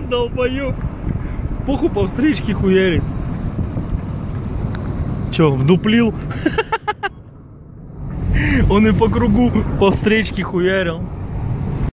Долбоёб. Похуй по встречке хуярит. Чё, вдуплил? Он и по кругу по встречке хуярил.